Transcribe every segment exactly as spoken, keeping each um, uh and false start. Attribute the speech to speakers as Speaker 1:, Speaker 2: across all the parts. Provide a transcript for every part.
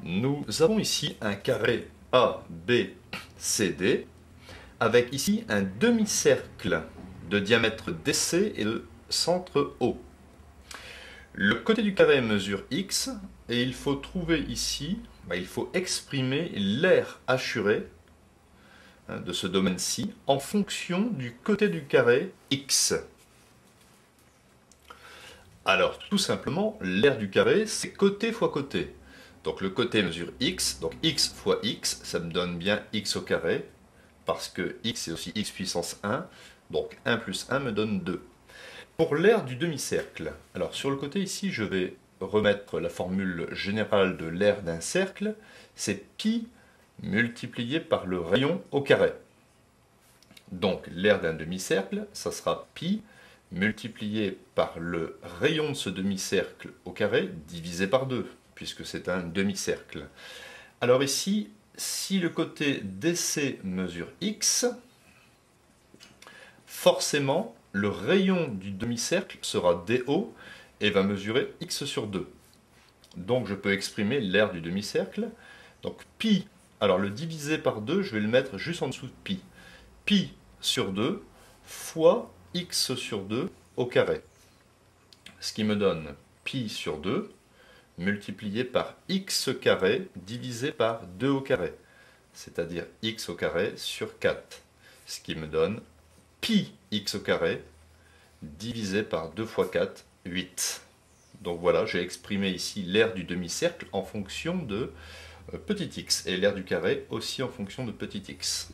Speaker 1: Nous avons ici un carré A, B, C, D, avec ici un demi-cercle de diamètre D C et de centre O. Le côté du carré mesure X, et il faut trouver ici, bah, il faut exprimer l'aire assurée hein, de ce domaine-ci en fonction du côté du carré X. Alors, tout simplement, l'aire du carré, c'est côté fois côté. Donc le côté mesure X, donc X fois X, ça me donne bien X au carré, parce que X c'est aussi X puissance un, donc un plus un me donne deux. Pour l'aire du demi-cercle, alors sur le côté ici, je vais remettre la formule générale de l'aire d'un cercle, c'est pi multiplié par le rayon au carré. Donc l'aire d'un demi-cercle, ça sera pi multiplié par le rayon de ce demi-cercle au carré divisé par deux, puisque c'est un demi-cercle. Alors ici, si le côté D C mesure X, forcément, le rayon du demi-cercle sera D O et va mesurer X sur deux. Donc je peux exprimer l'aire du demi-cercle. Donc pi, alors le diviser par deux, je vais le mettre juste en dessous de pi. Pi sur deux fois X sur deux au carré. Ce qui me donne pi sur deux multiplié par X carré divisé par deux au carré. C'est-à-dire X au carré sur quatre. Ce qui me donne pi X au carré divisé par deux fois quatre, huit. Donc voilà, j'ai exprimé ici l'aire du demi-cercle en fonction de euh, petit x, et l'aire du carré aussi en fonction de petit x.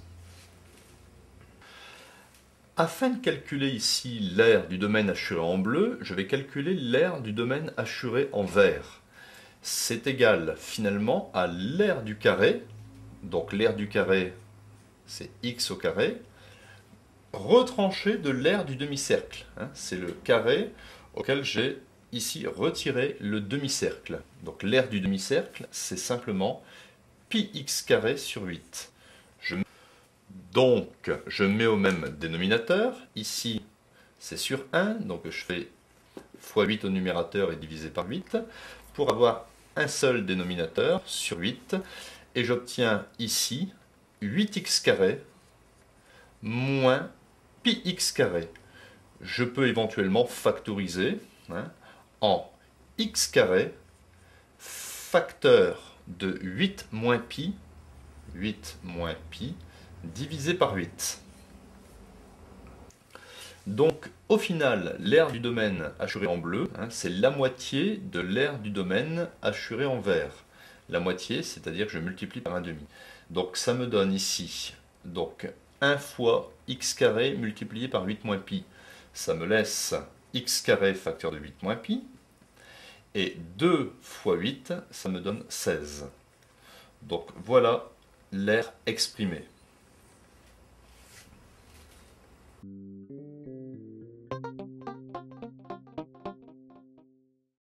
Speaker 1: Afin de calculer ici l'aire du domaine assuré en bleu, je vais calculer l'aire du domaine assuré en vert. C'est égal finalement à l'aire du carré, donc l'aire du carré c'est x au carré, retranché de l'aire du demi-cercle. Hein, c'est le carré auquel j'ai ici retiré le demi-cercle. Donc l'aire du demi-cercle, c'est simplement pi x carré sur huit. Je... Donc je mets au même dénominateur. Ici, c'est sur un, donc je fais fois huit au numérateur et divisé par huit, pour avoir un seul dénominateur sur huit. Et j'obtiens ici huit x carré moins pi x carré. Je peux éventuellement factoriser hein, en x carré facteur de huit moins pi, huit moins pi, divisé par huit. Donc au final, l'aire du domaine assuré en bleu, hein, c'est la moitié de l'aire du domaine assuré en vert. La moitié, c'est-à-dire que je multiplie par un demi. Donc ça me donne ici donc un fois x carré multiplié par huit moins pi. Ça me laisse x carré facteur de huit moins pi. Et deux fois huit, ça me donne seize. Donc voilà l'aire exprimée.